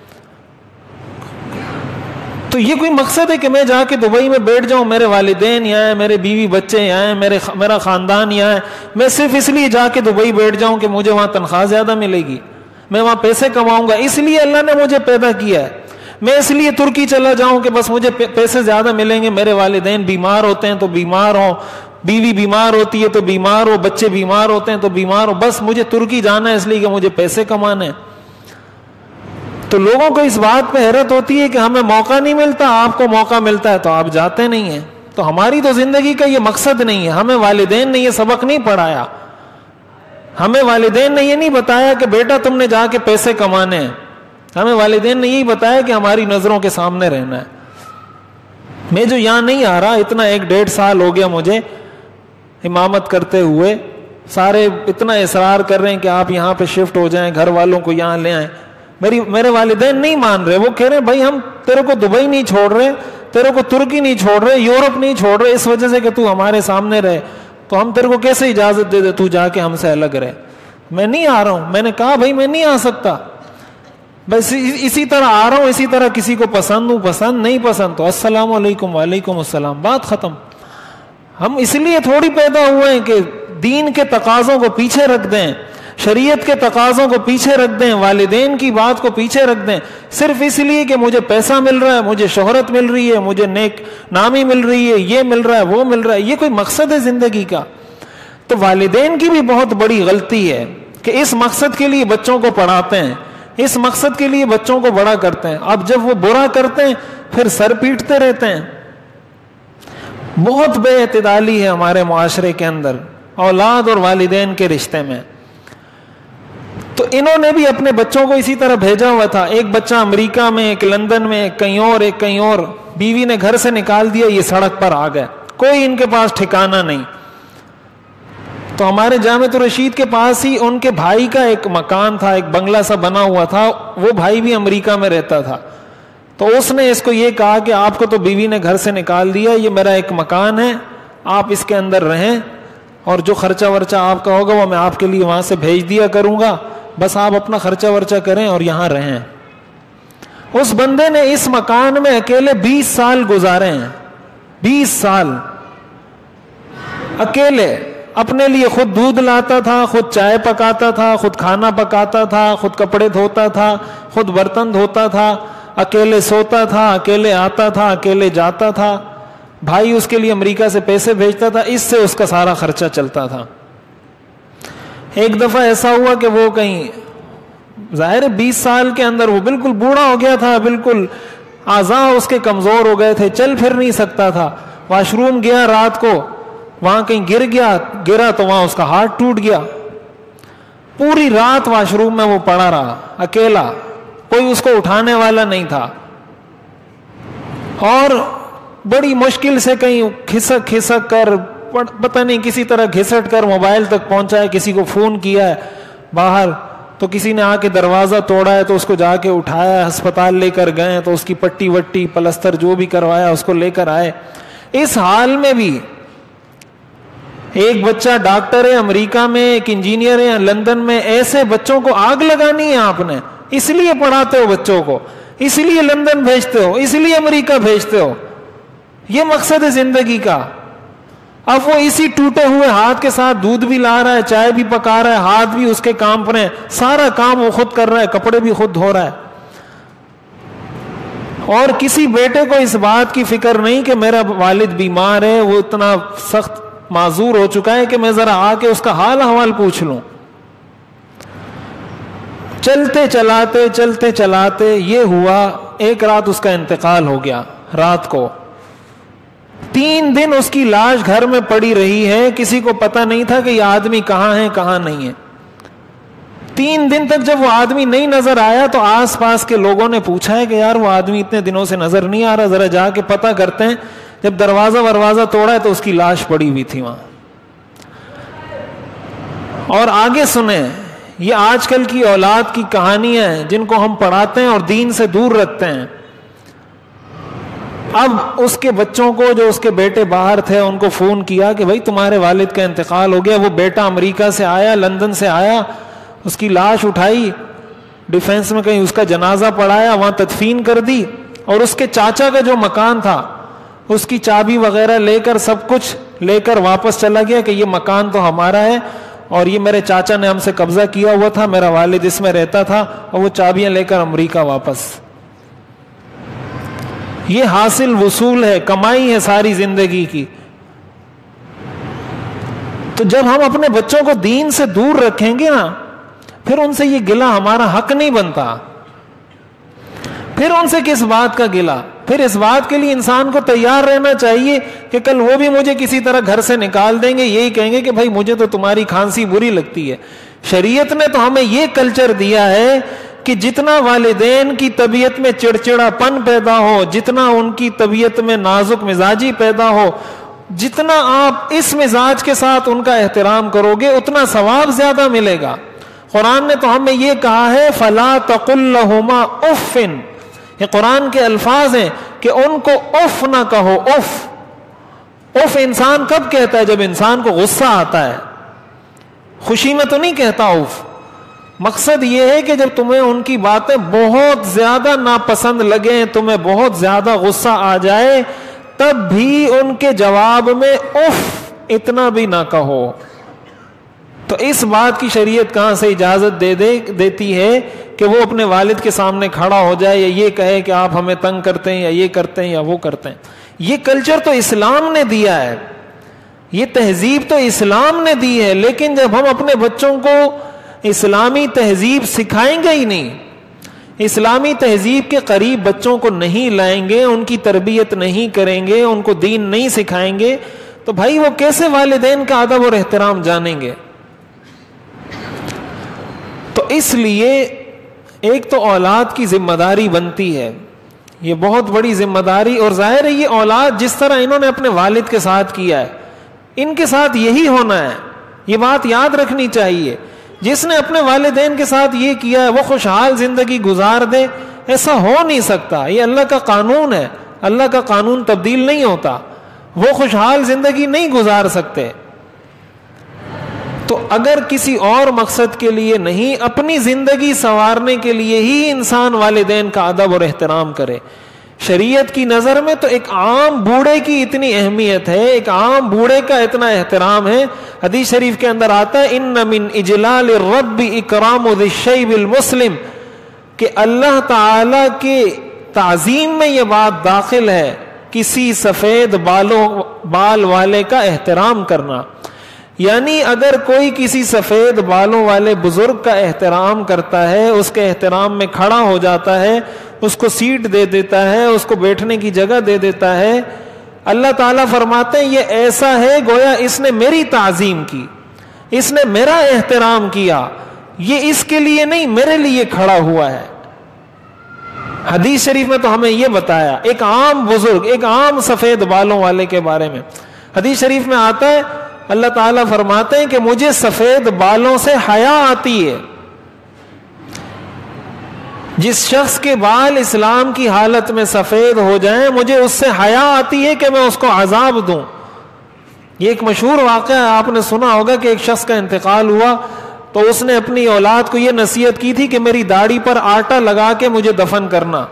تو یہ کوئی مقصد ہے کہ میں جا کے دبئی میں بیٹھ جاؤں، میرے والدین یہاں ہیں، میرے بیوی بچے یہاں ہیں، میرا خاندان یہاں ہے، میں صرف اس لیے جا کے دبئی بیٹھ جاؤں کہ مجھے وہاں تنخواہ زیادہ ملے گی، میں وہاں پیسے کماؤں گا، اس لیے اللہ نے مجھے پیدا کیا ہے، میں اس لیے ترکی چلا جاؤں کہ بس مجھے پیسے زیادہ ملیں گے، میرے والدین بیمار ہوتے ہیں تو بیمار ہوں، بیوی بیمار ہوتی ہے تو بیمار ہو، بچے بیمار ہوتے ہیں تو بیمار ہو، بس مجھے ترکی جانا ہے اس لیے کہ مجھے پیسے کمانے ہیں۔ تو لوگوں کو اس بات پہ حیرت ہوتی ہے کہ ہمیں موقع نہیں ملتا، آپ کو موقع ملتا ہے تو آپ جاتے نہیں ہیں۔ تو ہماری تو زندگی کا یہ مقصد نہیں ہے، ہمیں والدین نے یہ سبق نہیں پڑھایا، ہمیں والدین نے یہ نہیں بتایا کہ بیٹا تم نے جا کے پیسے کمانے ہیں، ہمیں والدین نے یہی بتایا کہ ہماری نظروں کے سامنے رہنا ہے۔ میں جو یہاں نہیں آ رہا، اتنا 1-1.5 سال ہو گیا مجھے امامت کرتے ہوئے، سارے اتنا اصرار کر رہے ہیں کہ آپ یہاں پہ شفٹ ہو جائیں، گھر والوں کو یہاں لے آئیں، میرے والدین نہیں مان رہے، وہ کہہ رہے ہیں بھائی ہم تیرے کو دبئی نہیں چھوڑ رہے، تیرے کو ترکی نہیں چھوڑ رہے، یورپ نہیں چھوڑ رہے، اس وجہ سے کہ تو ہمارے سامنے رہے، تو ہم تیرے کو کیسے اجازت دے دے تو جا کے ہم سے الگ رہے؟ میں نہیں آ رہا ہوں۔ میں نے کہا بھائی میں نہیں آ سکتا، بس اسی طرح آ رہا ہوں، اسی طرح کسی کو پسند ہوں، پسند نہیں پسند تو السلام علیکم، وعلیکم السلام، بات ختم۔ ہم اس لیے تھوڑی پیدا ہوئے ہیں کہ دین کے تقاضوں کو پیچھے رکھ دیں، شریعت کے تقاضوں کو پیچھے رکھ دیں، والدین کی بات کو پیچھے رکھ دیں، صرف اس لیے کہ مجھے پیسہ مل رہا ہے، مجھے شہرت مل رہی ہے، مجھے نیک نامی مل رہی ہے، یہ مل رہا ہے، وہ مل رہا ہے۔ یہ کوئی مقصد ہے زندگی کا؟ تو والدین کی بھی بہت بڑی غلطی ہے کہ اس مقصد کے لیے بچوں کو پڑھاتے ہیں، اس مقصد کے لیے بچوں کو بڑا کرتے ہیں، اب جب وہ برا کرتے ہیں پھر سر پیٹتے رہتے ہیں۔ بہت بے اعتدالی ہے ہمارے معاشرے کے اندر اولاد اور والدین کے رشتے میں۔ تو انہوں نے بھی اپنے بچوں کو اسی طرح بھیجا ہوا تھا، ایک بچہ امریکہ میں، ایک لندن میں، ایک کہیں اور، بیوی نے گھر سے نکال دیا، یہ سڑک پر آ گئے، کوئی ان کے پاس ٹھکانہ نہیں۔ تو ہمارے جامعۃ الرشید کے پاس ہی ان کے بھائی کا ایک مکان تھا، ایک بنگلہ سا بنا ہوا تھا، وہ بھائی بھی امریکہ میں رہتا تھا۔ تو اس نے اس کو یہ کہا کہ آپ کو تو بیوی نے گھر سے نکال دیا، یہ میرا ایک مکان ہے، آپ اس کے اندر رہیں، اور جو خرچہ ورچہ آپ کا ہوگا وہ میں آپ کے لیے وہاں سے بھیج دیا کروں گا، بس آپ اپنا خرچہ ورچہ کریں اور یہاں رہیں۔ اس بندے نے اس مکان میں اکیلے 20 سال گزارے ہیں، 20 سال اکیلے، اپنے لیے خود دودھ لاتا تھا، خود چائے پکاتا تھا، خود کھانا پکاتا تھا، خود کپڑے دھوتا تھا، خود برتن دھوتا تھا، اکیلے سوتا تھا، اکیلے آتا تھا، اکیلے جاتا تھا، بھائی اس کے لیے امریکہ سے پیسے بھیجتا تھا، اس سے اس کا سارا خرچہ چلتا تھا۔ ایک دفعہ ایسا ہوا کہ وہ کہیں، ظاہر 20 سال کے اندر وہ بالکل بوڑھا ہو گیا تھا، بالکل اعضاء اس کے کمزور ہو گئے تھے، چل پھر نہیں سکتا تھا، واش روم گیا رات کو، وہاں کہیں گرا تو وہاں اس کا ہاتھ ٹوٹ گیا، پوری رات واش روم میں وہ پڑا رہا اکیلا، کوئی اس کو اٹھانے والا نہیں تھا، اور بڑی مشکل سے کہیں کھسک کر، پتہ نہیں کسی طرح گھسٹ کر موبائل تک پہنچا ہے، کسی کو فون کیا ہے باہر، تو کسی نے آ کے دروازہ توڑا ہے تو اس کو جا کے اٹھایا، ہسپتال لے کر گئے تو اس کی پٹی وٹی پلستر جو بھی کروایا اس کو لے کر آئے۔ اس حال میں بھی ایک بچہ ڈاکٹر ہے امریکہ میں، ایک انجینئر ہے لندن میں، ایسے بچوں کو آگ لگانی ہے آپ نے، اس لیے پڑھاتے ہو بچوں کو، اس لیے لندن بھیجتے ہو، اس لیے امریکہ بھیجتے ہو، یہ مقصد ہے زندگی کا۔ اب وہ اسی ٹوٹے ہوئے ہاتھ کے ساتھ دودھ بھی لا رہا ہے، چائے بھی پکا رہا ہے، ہاتھ بھی اس کے کام پر ہیں، سارا کام وہ خود کر رہا ہے، کپڑے بھی خود دھو رہا ہے، اور کسی بیٹے کو اس بات کی فکر نہیں کہ میرا والد بیمار ہے، وہ اتنا سخت معذور ہو چکا ہے کہ میں ذرا آ کے اس کا حال احوال پوچھ لوں۔ چلتے چلاتے یہ ہوا، ایک رات اس کا انتقال ہو گیا، رات کو 3 دن اس کی لاش گھر میں پڑی رہی ہے، کسی کو پتہ نہیں تھا کہ یہ آدمی کہاں ہے کہاں نہیں ہے۔ 3 دن تک جب وہ آدمی نہیں نظر آیا تو آس پاس کے لوگوں نے پوچھا ہے کہ یار وہ آدمی اتنے دنوں سے نظر نہیں آ رہا، ذرا جا کے پتہ کرتے ہیں۔ جب دروازہ توڑا ہے تو اس کی لاش پڑی ہوئی تھی وہاں۔ اور آگے سنیں، یہ آج کل کی اولاد کی کہانیاں ہیں جن کو ہم پڑھاتے ہیں اور دین سے دور رکھتے ہیں۔ اب اس کے بچوں کو جو اس کے بیٹے باہر تھے ان کو فون کیا کہ بھائی تمہارے والد کا انتقال ہو گیا. وہ بیٹا امریکہ سے آیا, لندن سے آیا, اس کی لاش اٹھائی, ڈیفینس میں کہیں اس کا جنازہ پڑھایا, وہاں تدفین کر دی, اور اس کے چاچا کا جو مکان تھا اس کی چابی وغیرہ لے کر سب کچھ لے کر واپس چلا گیا کہ یہ مکان تو ہمارا ہے اور یہ میرے چاچا نے ہم سے قبضہ کیا ہوا تھا, میرا والد اس میں رہتا تھا, اور وہ چابیاں لے کر امریکہ واپس. یہ حاصل وصول ہے, کمائی ہے ساری زندگی کی. تو جب ہم اپنے بچوں کو دین سے دور رکھیں گے نا, پھر ان سے یہ گلہ ہمارا حق نہیں بنتا. پھر ان سے کس بات کا گلہ؟ پھر اس بات کے لیے انسان کو تیار رہنا چاہیے کہ کل وہ بھی مجھے کسی طرح گھر سے نکال دیں گے, یہی کہیں گے کہ بھائی مجھے تو تمہاری کھانسی بری لگتی ہے. شریعت نے تو ہمیں یہ کلچر دیا ہے کہ جتنا والدین کی طبیعت میں چڑچڑا پن پیدا ہو, جتنا ان کی طبیعت میں نازک مزاجی پیدا ہو, جتنا آپ اس مزاج کے ساتھ ان کا احترام کرو گے اتنا ثواب زیادہ ملے گا. قرآن نے تو ہمیں یہ کہا ہے فَلَا تَقُلْ لَهُمَا اُفٍّ, یہ قرآن کے الفاظ ہیں کہ ان کو اف نہ کہو. اف انسان کب کہتا ہے؟ جب انسان کو غصہ آتا ہے, خوشی میں تو نہیں کہتا اف. مقصد یہ ہے کہ جب تمہیں ان کی باتیں بہت زیادہ ناپسند لگیں, تمہیں بہت زیادہ غصہ آ جائے, تب بھی ان کے جواب میں اف اتنا بھی نہ کہو. تو اس بات کی شریعت کہاں سے اجازت دیتی ہے کہ وہ اپنے والد کے سامنے کھڑا ہو جائے یا یہ کہے کہ آپ ہمیں تنگ کرتے ہیں یا یہ کرتے ہیں یا وہ کرتے ہیں؟ یہ کلچر تو اسلام نے دیا ہے, یہ تہذیب تو اسلام نے دی ہے. لیکن جب ہم اپنے بچوں کو اسلامی تہذیب سکھائیں گے ہی نہیں, اسلامی تہذیب کے قریب بچوں کو نہیں لائیں گے, ان کی تربیت نہیں کریں گے, ان کو دین نہیں سکھائیں گے, تو بھائی وہ کیسے والدین کا ادب اور احترام جانیں گے؟ تو اس لیے ایک تو اولاد کی ذمہ داری بنتی ہے, یہ بہت بڑی ذمہ داری, اور ظاہر ہے یہ اولاد جس طرح انہوں نے اپنے والد کے ساتھ کیا ہے ان کے ساتھ یہی ہونا ہے. یہ بات یاد رکھنی چاہیے. جس نے اپنے والدین کے ساتھ یہ کیا ہے وہ خوشحال زندگی گزار دے, ایسا ہو نہیں سکتا. یہ اللہ کا قانون ہے, اللہ کا قانون تبدیل نہیں ہوتا. وہ خوشحال زندگی نہیں گزار سکتے. تو اگر کسی اور مقصد کے لیے نہیں, اپنی زندگی سنوارنے کے لیے ہی انسان والدین کا ادب اور احترام کرے. شریعت کی نظر میں تو ایک عام بوڑھے کی اتنی اہمیت ہے, ایک عام بوڑھے کا اتنا احترام ہے. حدیث شریف کے اندر آتا ہے ان من اجلال الرب اکرام ذی الشیب المسلم, کہ اللہ تعالی کے تعظیم میں یہ بات داخل ہے کسی سفید بال والے کا احترام کرنا. یعنی اگر کوئی کسی سفید بالوں والے بزرگ کا احترام کرتا ہے, اس کے احترام میں کھڑا ہو جاتا ہے, اس کو سیٹ دے دیتا ہے, اس کو بیٹھنے کی جگہ دے دیتا ہے, اللہ تعالیٰ فرماتے ہیں یہ ایسا ہے گویا اس نے میری تعظیم کی, اس نے میرا احترام کیا, یہ اس کے لیے نہیں میرے لیے کھڑا ہوا ہے. حدیث شریف میں تو ہمیں یہ بتایا ایک عام بزرگ, ایک عام سفید بالوں والے کے بارے میں. حدیث شریف میں آتا ہے اللہ تعالیٰ فرماتے ہیں کہ مجھے سفید بالوں سے حیا آتی ہے. جس شخص کے بال اسلام کی حالت میں سفید ہو جائیں مجھے اس سے حیا آتی ہے کہ میں اس کو عذاب دوں. یہ ایک مشہور واقعہ ہے, آپ نے سنا ہوگا کہ ایک شخص کا انتقال ہوا تو اس نے اپنی اولاد کو یہ نصیحت کی تھی کہ میری داڑھی پر آٹا لگا کے مجھے دفن کرنا,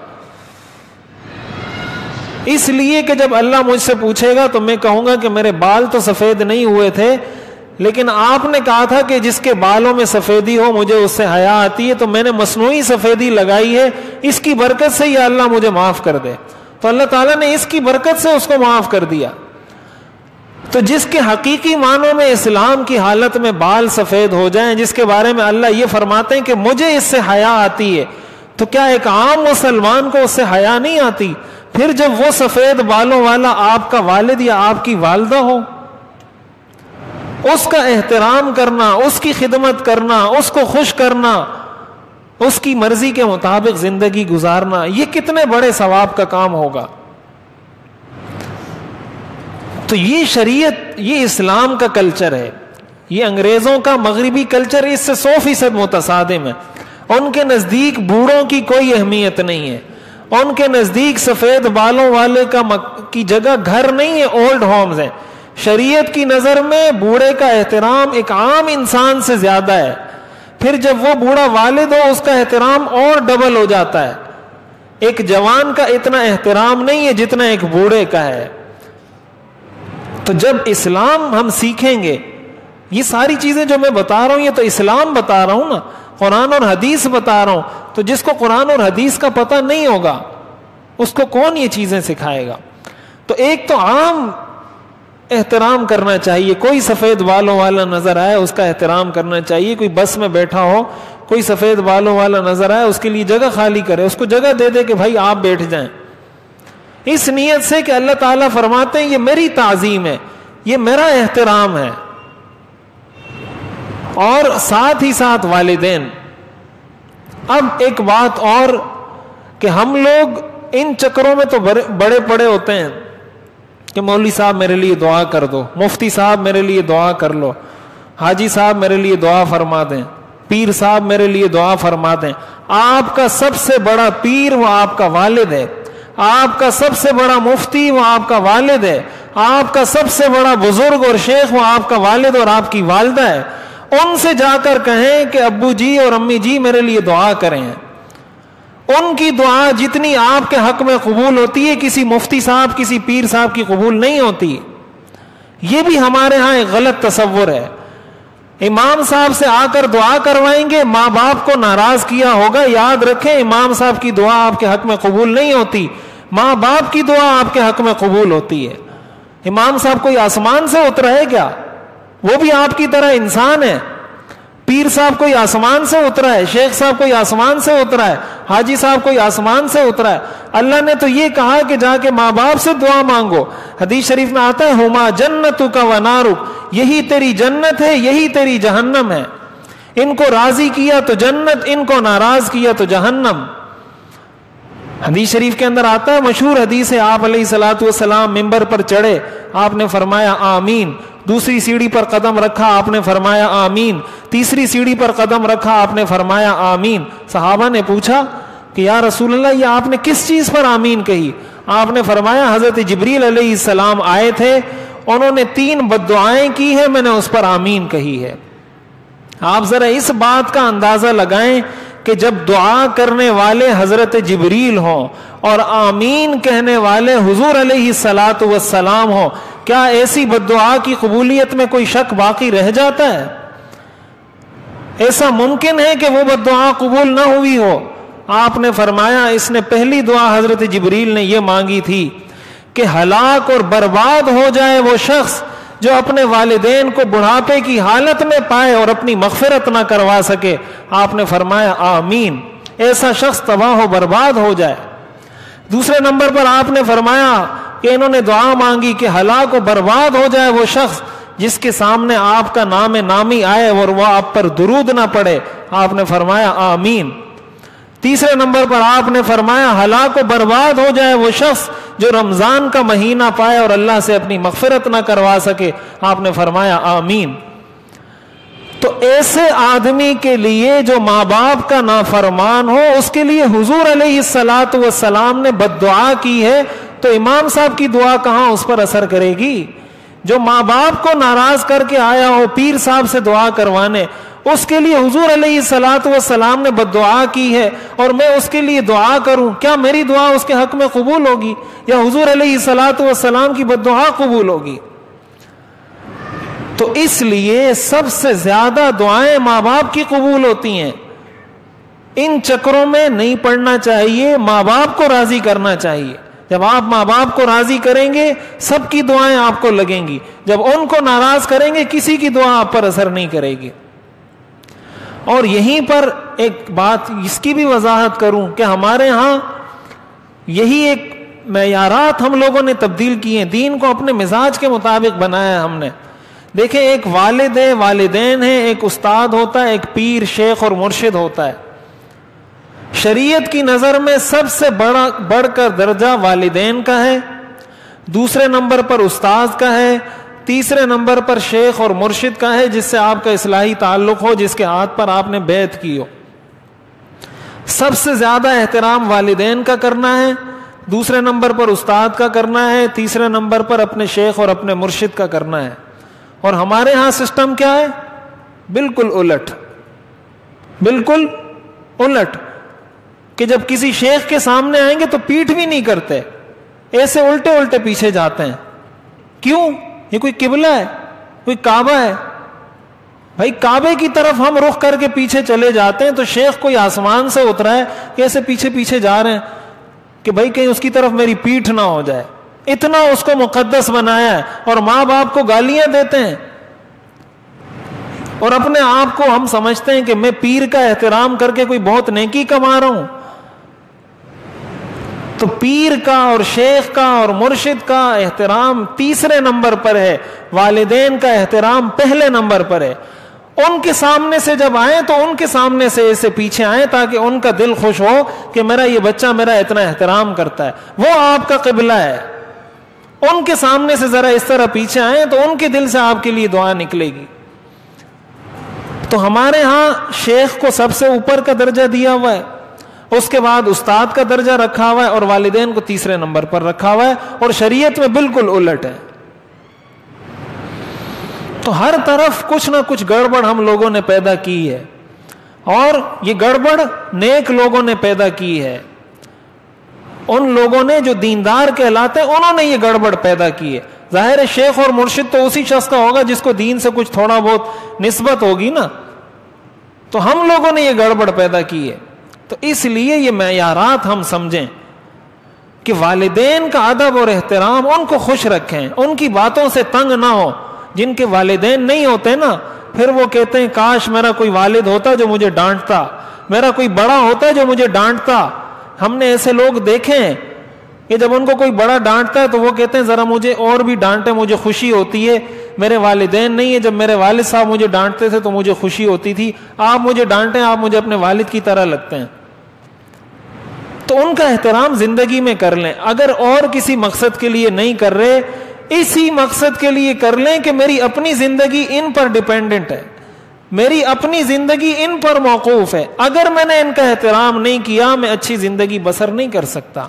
اس لیے کہ جب اللہ مجھ سے پوچھے گا تو میں کہوں گا کہ میرے بال تو سفید نہیں ہوئے تھے, لیکن آپ نے کہا تھا کہ جس کے بالوں میں سفیدی ہو مجھے اس سے حیا آتی ہے, تو میں نے مصنوعی سفیدی لگائی ہے, اس کی برکت سے یہ اللہ مجھے معاف کر دے. تو اللہ تعالیٰ نے اس کی برکت سے اس کو معاف کر دیا. تو جس کے حقیقی معنوں میں اسلام کی حالت میں بال سفید ہو جائیں, جس کے بارے میں اللہ یہ فرماتے ہیں کہ مجھے اس سے حیا آتی ہے, تو کیا ایک عام مسلمان کو اس سے حیا نہیں آتی؟ پھر جب وہ سفید بالوں والا آپ کا والد یا آپ کی والدہ ہو, اس کا احترام کرنا, اس کی خدمت کرنا, اس کو خوش کرنا, اس کی مرضی کے مطابق زندگی گزارنا, یہ کتنے بڑے ثواب کا کام ہوگا. تو یہ شریعت, یہ اسلام کا کلچر ہے. یہ انگریزوں کا مغربی کلچر اس سے 100% متصادم ہے. ان کے نزدیک بوڑھوں کی کوئی اہمیت نہیں ہے, ان کے نزدیک سفید بالوں والے کی جگہ گھر نہیں ہے، اولڈ ہومز ہیں. شریعت کی نظر میں بوڑھے کا احترام ایک عام انسان سے زیادہ ہے. پھر جب وہ بوڑھا والد ہو اس کا احترام اور ڈبل ہو جاتا ہے. ایک جوان کا اتنا احترام نہیں ہے جتنا ایک بوڑھے کا ہے. تو جب اسلام ہم سیکھیں گے، یہ ساری چیزیں جو میں بتا رہا ہوں یہ تو اسلام بتا رہا ہوں نا، قرآن اور حدیث بتا رہا ہوں. تو جس کو قرآن اور حدیث کا پتہ نہیں ہوگا اس کو کون یہ چیزیں سکھائے گا؟ تو ایک تو عام احترام کرنا چاہیے. کوئی سفید بالوں والا نظر آئے اس کا احترام کرنا چاہیے. کوئی بس میں بیٹھا ہو کوئی سفید بالوں والا نظر آئے اس کے لیے جگہ خالی کرے، اس کو جگہ دے دے کہ بھائی آپ بیٹھ جائیں، اس نیت سے کہ اللہ تعالیٰ فرماتے ہیں یہ میری تعظیم ہے، یہ میرا احترام ہے. اور ساتھ ہی ساتھ والدین. اب ایک بات اور کہ ہم لوگ ان چکروں میں تو بڑے پڑے ہوتے ہیں کہ مولوی صاحب میرے لیے دعا کر دو، مفتی صاحب میرے لیے دعا کر لو، حاجی صاحب میرے لیے دعا فرما دیں، پیر صاحب میرے لیے دعا فرما دیں. آپ کا سب سے بڑا پیر وہ آپ کا والد ہے، آپ کا سب سے بڑا مفتی وہ آپ کا والد ہے، آپ کا سب سے بڑا بزرگ اور شیخ وہ آپ کا والد اور آپ کی والدہ ہے. ان سے جا کر کہیں کہ ابو جی اور امی جی میرے لیے دعا کریں. ان کی دعا جتنی آپ کے حق میں قبول ہوتی ہے کسی مفتی صاحب کسی پیر صاحب کی قبول نہیں ہوتی. یہ بھی ہمارے ہاں ایک غلط تصور ہے. امام صاحب سے آ کر دعا کروائیں گے، ماں باپ کو ناراض کیا ہوگا. یاد رکھیں امام صاحب کی دعا آپ کے حق میں قبول نہیں ہوتی، ماں باپ کی دعا آپ کے حق میں قبول ہوتی ہے. امام صاحب کوئی آسمان سے اترا ہے کیا؟ وہ بھی آپ کی طرح انسان ہے. پیر صاحب کوئی آسمان سے اترا ہے، شیخ صاحب کوئی آسمان سے اترا ہے، حاجی صاحب کوئی آسمان سے اترا ہے. اللہ نے تو یہ کہا کہ جا کے ماں باپ سے دعا مانگو. حدیث شریف میں آتا ہے ہما جنتک و نارک، یہی تیری جنت ہے یہی تیری جہنم ہے. ان کو راضی کیا تو جنت، ان کو ناراض کیا تو جہنم. حدیث شریف کے اندر آتا ہے، مشہور حدیث ہے، آپ علیہ الصلوۃ والسلام ممبر پر چڑھے، آپ نے فرمایا آمین. دوسری سیڑھی پر قدم رکھا آپ نے فرمایا آمین. تیسری سیڑھی پر قدم رکھا آپ نے فرمایا آمین. صحابہ نے پوچھا کہ یا رسول اللہ یہ آپ نے کس چیز پر آمین کہی؟ آپ نے فرمایا حضرت جبریل علیہ السلام آئے تھے، انہوں نے 3 بددعائیں کی ہیں، میں نے اس پر آمین کہی ہے. آپ ذرا اس بات کا اندازہ لگائیں کہ جب دعا کرنے والے حضرت جبریل ہوں اور آمین کہنے والے حضور علیہ الصلوۃ والسلام ہوں، کیا ایسی بددعا کی قبولیت میں کوئی شک باقی رہ جاتا ہے؟ ایسا ممکن ہے کہ وہ بددعا قبول نہ ہوئی ہو؟ آپ نے فرمایا اس نے پہلی دعا حضرت جبریل نے یہ مانگی تھی کہ ہلاک اور برباد ہو جائے وہ شخص جو اپنے والدین کو بڑھاپے کی حالت میں پائے اور اپنی مغفرت نہ کروا سکے. آپ نے فرمایا آمین، ایسا شخص تباہ و برباد ہو جائے. دوسرے نمبر پر آپ نے فرمایا کہ انہوں نے دعا مانگی کہ ہلاک و برباد ہو جائے وہ شخص جس کے سامنے آپ کا نام نامی آئے اور وہ آپ پر درود نہ پڑے. آپ نے فرمایا آمین. تیسرے نمبر پر آپ نے فرمایا ہلاک و برباد ہو جائے وہ شخص جو رمضان کا مہینہ پائے اور اللہ سے اپنی مغفرت نہ کروا سکے. آپ نے فرمایا آمین. تو ایسے آدمی کے لیے جو ماں باپ کا نافرمان ہو اس کے لیے حضور علیہ الصلوۃ والسلام نے بددعا کی ہے، تو امام صاحب کی دعا کہاں اس پر اثر کرے گی؟ جو ماں باپ کو ناراض کر کے آیا ہو پیر صاحب سے دعا کروانے، اس کے لیے حضور علیہ الصلوۃ والسلام نے بددعا کی ہے اور میں اس کے لیے دعا کروں، کیا میری دعا اس کے حق میں قبول ہوگی یا حضور علیہ الصلوۃ والسلام کی بددعا قبول ہوگی؟ تو اس لیے سب سے زیادہ دعائیں ماں باپ کی قبول ہوتی ہیں. ان چکروں میں نہیں پڑنا چاہیے، ماں باپ کو راضی کرنا چاہیے. جب آپ ماں باپ کو راضی کریں گے سب کی دعائیں آپ کو لگیں گی، جب ان کو ناراض کریں گے کسی کی دعا آپ پر اثر نہیں کرے گی. اور یہیں پر ایک بات اس کی بھی وضاحت کروں کہ ہمارے ہاں یہی ایک معیارات ہم لوگوں نے تبدیل کی ہیں، دین کو اپنے مزاج کے مطابق بنایا ہے ہم نے. دیکھیں ایک والد ہے، والدین ہیں، ایک استاد ہوتا ہے، ایک پیر شیخ اور مرشد ہوتا ہے. شریعت کی نظر میں سب سے بڑھ کر درجہ والدین کا ہے، دوسرے نمبر پر استاد کا ہے، تیسرے نمبر پر شیخ اور مرشد کا ہے جس سے آپ کا اصلاحی تعلق ہو، جس کے ہاتھ پر آپ نے بیعت کی ہو. سب سے زیادہ احترام والدین کا کرنا ہے، دوسرے نمبر پر استاد کا کرنا ہے، تیسرے نمبر پر اپنے شیخ اور اپنے مرشد کا کرنا ہے. اور ہمارے ہاں سسٹم کیا ہے؟ بالکل الٹ، بالکل الٹ، کہ جب کسی شیخ کے سامنے آئیں گے تو پیٹھ بھی نہیں کرتے، ایسے الٹے الٹے پیچھے جاتے ہیں. کیوں؟ یہ کوئی قبلہ ہے؟ کوئی کعبہ ہے؟ بھائی کعبے کی طرف ہم رخ کر کے پیچھے چلے جاتے ہیں تو شیخ کوئی آسمان سے اترا ہے کہ ایسے پیچھے پیچھے جا رہے ہیں کہ بھائی کہیں اس کی طرف میری پیٹھ نہ ہو جائے. اتنا اس کو مقدس بنایا ہے. اور ماں باپ کو گالیاں دیتے ہیں اور اپنے آپ کو ہم سمجھتے ہیں کہ میں پیر کا احترام کر کے کوئی بہت نیکی کما رہا ہوں. تو پیر کا اور شیخ کا اور مرشد کا احترام تیسرے نمبر پر ہے، والدین کا احترام پہلے نمبر پر ہے. ان کے سامنے سے جب آئیں تو ان کے سامنے سے ایسے پیچھے آئیں تاکہ ان کا دل خوش ہو کہ میرا یہ بچہ میرا اتنا احترام کرتا ہے، وہ آپ کا قبلہ ہے. ان کے سامنے سے ذرا اس طرح پیچھے آئیں تو ان کے دل سے آپ کے لیے دعا نکلے گی. تو ہمارے ہاں شیخ کو سب سے اوپر کا درجہ دیا ہوا ہے، اس کے بعد استاد کا درجہ رکھا ہوا ہے اور والدین کو تیسرے نمبر پر رکھا ہوا ہے. اور شریعت میں بالکل الٹ ہے. تو ہر طرف کچھ نہ کچھ گڑبڑ ہم لوگوں نے پیدا کی ہے، اور یہ گڑبڑ نیک لوگوں نے پیدا کی ہے. ان لوگوں نے جو دیندار کہلاتے ہیں انہوں نے یہ گڑبڑ پیدا کی ہے. ظاہر ہے شیخ اور مرشد تو اسی شخص کا ہوگا جس کو دین سے کچھ تھوڑا بہت نسبت ہوگی نا. تو ہم لوگوں نے یہ گڑبڑ پیدا کی ہے. تو اس لیے یہ معیارات ہم سمجھیں کہ والدین کا ادب اور احترام، ان کو خوش رکھیں، ان کی باتوں سے تنگ نہ ہو. جن کے والدین نہیں ہوتے نا، پھر وہ کہتے ہیں کاش میرا کوئی والد ہوتا جو مجھے ڈانٹتا، میرا کوئی بڑا ہوتا جو مجھے ڈانٹتا. ہم نے ایسے لوگ دیکھے ہیں کہ جب ان کو کوئی بڑا ڈانٹتا ہے تو وہ کہتے ہیں ذرا مجھے اور بھی ڈانٹے، مجھے خوشی ہوتی ہے. میرے والدین نہیں ہے، جب میرے والد صاحب مجھے ڈانٹتے تھے تو مجھے خوشی ہوتی تھی. آپ مجھے ڈانٹیں، آپ مجھے اپنے والد کی طرح لگتے ہیں. تو ان کا احترام زندگی میں کر لیں. اگر اور کسی مقصد کے لیے نہیں کر رہے، اسی مقصد کے لیے کر لیں کہ میری اپنی زندگی ان پر ڈیپینڈنٹ ہے، میری اپنی زندگی ان پر موقوف ہے. اگر میں نے ان کا احترام نہیں کیا میں اچھی زندگی بسر نہیں کر سکتا.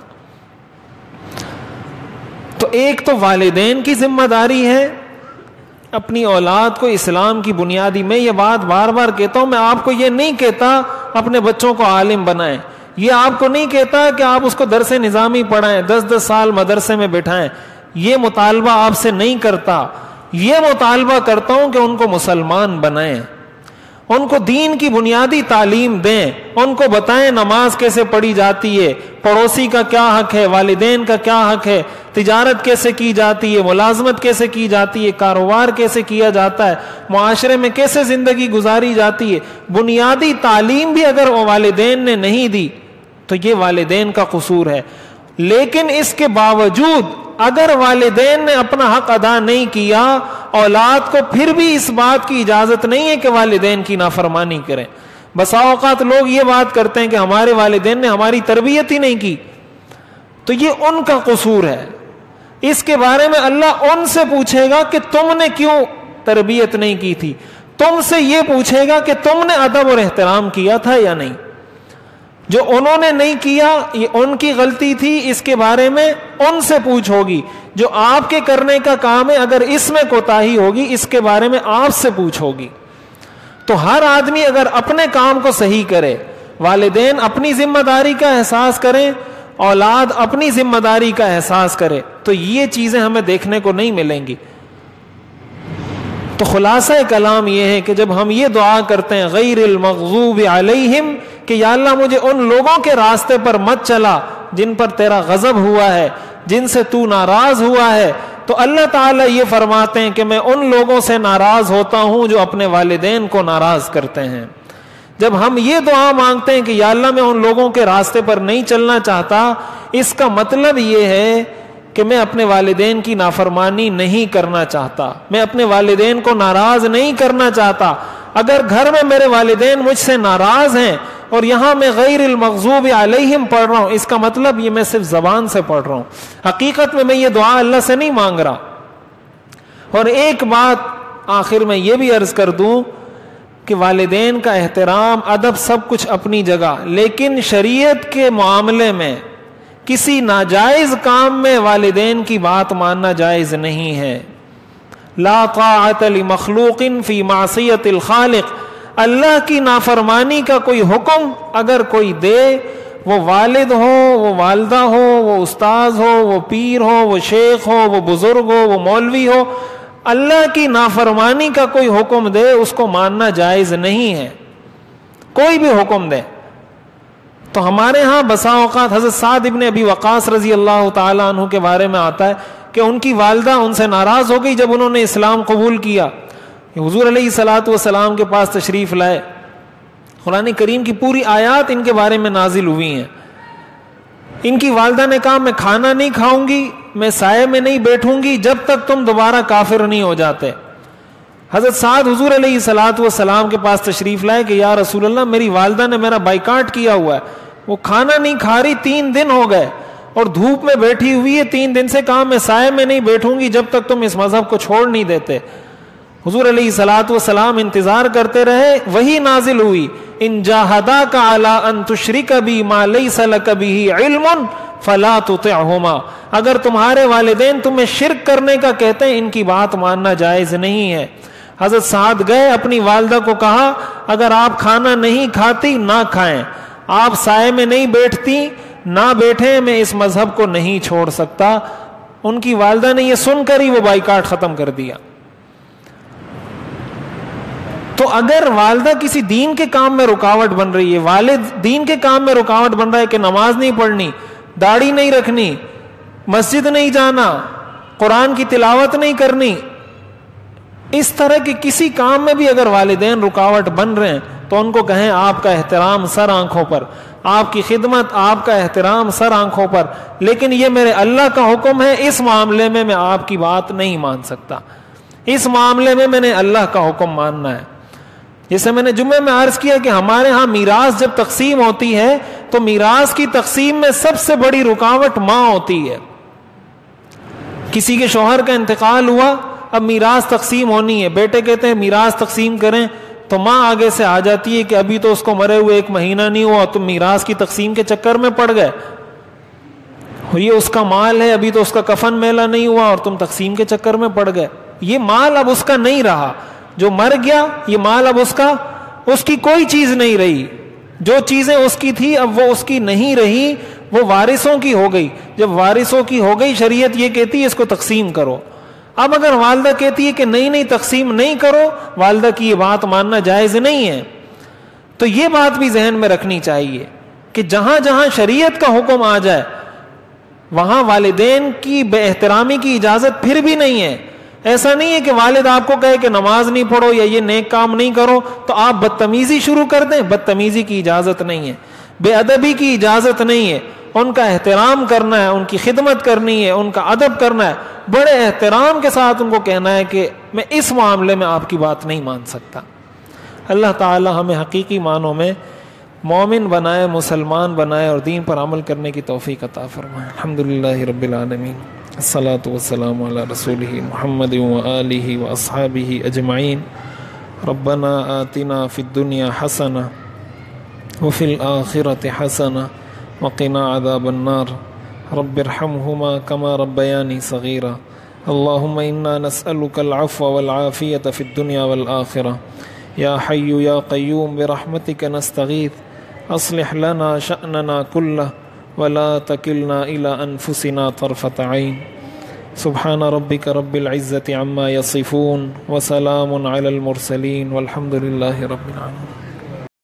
تو ایک تو والدین کی ذمہ داری ہے اپنی اولاد کو اسلام کی بنیادی. میں یہ بات بار بار کہتا ہوں، میں آپ کو یہ نہیں کہتا اپنے بچوں کو عالم بنائیں، یہ آپ کو نہیں کہتا کہ آپ اس کو درس نظامی پڑھائیں، 10 سال مدرسے میں بٹھائیں. یہ مطالبہ آپ سے نہیں کرتا. یہ مطالبہ کرتا ہوں کہ ان کو مسلمان بنائیں، ان کو دین کی بنیادی تعلیم دیں، ان کو بتائیں نماز کیسے پڑھی جاتی ہے، پڑوسی کا کیا حق ہے، والدین کا کیا حق ہے، تجارت کیسے کی جاتی ہے، ملازمت کیسے کی جاتی ہے، کاروبار کیسے کیا جاتا ہے، معاشرے میں کیسے زندگی گزاری جاتی ہے. بنیادی تعلیم بھی اگر والدین نے نہیں دی تو یہ والدین کا قصور ہے. لیکن اس کے باوجود اگر والدین نے اپنا حق ادا نہیں کیا، اولاد کو پھر بھی اس بات کی اجازت نہیں ہے کہ والدین کی نافرمانی کریں. بسا اوقات لوگ یہ بات کرتے ہیں کہ ہمارے والدین نے ہماری تربیت ہی نہیں کی، تو یہ ان کا قصور ہے. اس کے بارے میں اللہ ان سے پوچھے گا کہ تم نے کیوں تربیت نہیں کی تھی. تم سے یہ پوچھے گا کہ تم نے ادب اور احترام کیا تھا یا نہیں. جو انہوں نے نہیں کیا یہ ان کی غلطی تھی، اس کے بارے میں ان سے پوچھ ہوگی. جو آپ کے کرنے کا کام ہے اگر اس میں کوتاہی ہوگی اس کے بارے میں آپ سے پوچھ ہوگی. تو ہر آدمی اگر اپنے کام کو صحیح کرے، والدین اپنی ذمہ داری کا احساس کریں، اولاد اپنی ذمہ داری کا احساس کرے، تو یہ چیزیں ہمیں دیکھنے کو نہیں ملیں گی. تو خلاصہ کلام یہ ہے کہ جب ہم یہ دعا کرتے ہیں غیر المغضوب علیہم، کہ یا اللہ مجھے ان لوگوں کے راستے پر مت چلا جن پر تیرا غضب ہوا ہے، جن سے تو ناراض ہوا ہے، تو اللہ تعالیٰ یہ فرماتے ہیں کہ میں ان لوگوں سے ناراض ہوتا ہوں جو اپنے والدین کو ناراض کرتے ہیں. جب ہم یہ دعا مانگتے ہیں کہ یا اللہ میں ان لوگوں کے راستے پر نہیں چلنا چاہتا، اس کا مطلب یہ ہے کہ میں اپنے والدین کی نافرمانی نہیں کرنا چاہتا، میں اپنے والدین کو ناراض نہیں کرنا چاہتا. اگر گھر میں میرے والدین مجھ سے ناراض ہیں اور یہاں میں غیر المغضوب علیہم پڑھ رہا ہوں، اس کا مطلب یہ میں صرف زبان سے پڑھ رہا ہوں، حقیقت میں یہ دعا اللہ سے نہیں مانگ رہا. اور ایک بات آخر میں یہ بھی عرض کر دوں کہ والدین کا احترام، ادب سب کچھ اپنی جگہ، لیکن شریعت کے معاملے میں کسی ناجائز کام میں والدین کی بات ماننا جائز نہیں ہے. لا طاعت لمخلوق فی معصیت الخالق. اللہ کی نافرمانی کا کوئی حکم اگر کوئی دے، وہ والد ہو، وہ والدہ ہو، وہ استاذ ہو، وہ پیر ہو، وہ شیخ ہو، وہ بزرگ ہو، وہ مولوی ہو، اللہ کی نافرمانی کا کوئی حکم دے اس کو ماننا جائز نہیں ہے. کوئی بھی حکم دے. تو ہمارے ہاں بسا اوقات حضرت سعد ابن ابی وقاص رضی اللہ تعالیٰ عنہ کے بارے میں آتا ہے کہ ان کی والدہ ان سے ناراض ہو گئی جب انہوں نے اسلام قبول کیا. حضور علیہ الصلوۃ والسلام کے پاس تشریف لائے. قرآن کریم کی پوری آیات ان کے بارے میں نازل ہوئی ہیں. ان کی والدہ نے کہا میں کھانا نہیں کھاؤں گی، میں سائے میں نہیں بیٹھوں گی جب تک تم دوبارہ کافر نہیں ہو جاتے. حضرت سعد حضور علیہ الصلوۃ والسلام کے پاس تشریف لائے کہ یا رسول اللہ میری والدہ نے میرا بائیکاٹ کیا ہوا ہے، وہ کھانا نہیں کھا رہی، 3 دن ہو گئے اور دھوپ میں بیٹھی ہوئی ہے، 3 دن سے کہا میں سائے میں نہیں بیٹھوں گی جب تک تم اس مذہب کو چھوڑ نہیں دیتے. حضور علیہ الصلوۃ والسلام انتظار کرتے رہے. وہی نازل ہوئی ان جاہداک علی ان تشرک بی ما لیس لک بہ علم فلا تطعہما. اگر تمہارے والدین تمہیں شرک کرنے کا کہتے ہیں ان کی بات ماننا جائز نہیں ہے. حضرت سعد گئے، اپنی والدہ کو کہا اگر آپ کھانا نہیں کھاتی نہ کھائیں، آپ سائے میں نہیں بیٹھتی نہ بیٹھیں، میں اس مذہب کو نہیں چھوڑ سکتا. ان کی والدہ نے یہ سن کر ہی وہ بائیکاٹ ختم کر دیا. تو اگر والدہ کسی دین کے کام میں رکاوٹ بن رہی ہے، والد دین کے کام میں رکاوٹ بن رہا ہے کہ نماز نہیں پڑھنی، داڑھی نہیں رکھنی، مسجد نہیں جانا، قرآن کی تلاوت نہیں کرنی، اس طرح کے کسی کام میں بھی اگر والدین رکاوٹ بن رہے ہیں تو ان کو کہیں آپ کا احترام سر آنکھوں پر، آپ کی خدمت، آپ کا احترام سر آنکھوں پر، لیکن یہ میرے اللہ کا حکم ہے، اس معاملے میں میں آپ کی بات نہیں مان سکتا، اس معاملے میں میں نے اللہ کا حکم ماننا ہے. جیسے میں نے جمعے میں عرض کیا کہ ہمارے ہاں میراث جب تقسیم ہوتی ہے تو میراث کی تقسیم میں سب سے بڑی رکاوٹ ماں ہوتی ہے. کسی کے شوہر کا انتقال ہوا، اب میراث تقسیم ہونی ہے، بیٹے کہتے ہیں میراث تقسیم کریں تو ماں آگے سے آ جاتی ہے کہ ابھی تو اس کو مرے ہوئے 1 مہینہ نہیں ہوا، تم میراث کی تقسیم کے چکر میں پڑ گئے، یہ اس کا مال ہے، ابھی تو اس کا کفن میلہ نہیں ہوا اور تم تقسیم کے چکر میں پڑ گئے. یہ مال اب اس کا نہیں رہا، جو مر گیا یہ مال اب اس کی کوئی چیز نہیں رہی. جو چیزیں اس کی تھی اب وہ اس کی نہیں رہی، وہ وارثوں کی ہو گئی. جب وارثوں کی ہو گئی شریعت یہ کہتی ہے اس کو تقسیم کرو. اب اگر والدہ کہتی ہے کہ نہیں تقسیم نہیں کرو، والدہ کی یہ بات ماننا جائز نہیں ہے. تو یہ بات بھی ذہن میں رکھنی چاہیے کہ جہاں جہاں شریعت کا حکم آ جائے وہاں والدین کی بے احترامی کی اجازت پھر بھی نہیں ہے. ایسا نہیں ہے کہ والد آپ کو کہے کہ نماز نہیں پڑھو یا یہ نیک کام نہیں کرو تو آپ بدتمیزی شروع کر دیں. بدتمیزی کی اجازت نہیں ہے، بے ادبی کی اجازت نہیں ہے. ان کا احترام کرنا ہے، ان کی خدمت کرنی ہے، ان کا ادب کرنا ہے. بڑے احترام کے ساتھ ان کو کہنا ہے کہ میں اس معاملے میں آپ کی بات نہیں مان سکتا. اللہ تعالی ہمیں حقیقی معنوں میں مومن بنائے، مسلمان بنائے اور دین پر عمل کرنے کی توفیق عطا فرمائے. الحمدللہ رب العالمین، الصلاۃ والسلام علی رسولہ محمد وآلہ واصحابہ اجمعین. ربنا آتنا فی الدنیا حسنہ وفی الآخرۃ حسنہ وقنا عذاب النار. رب ارحمہما کما ربیانی صغیرا. اللہم انا نسألک العفو والعافیۃ فی الدنیا والآخرہ. یا حی یا قیوم برحمتک نستغیث اصلح لنا شأننا کلہ ولا تکلنا الی انفسنا طرفۃ عین. سبحان ربک رب العزۃ عما یصفون وسلام علی المرسلین والحمد للہ رب العالمین.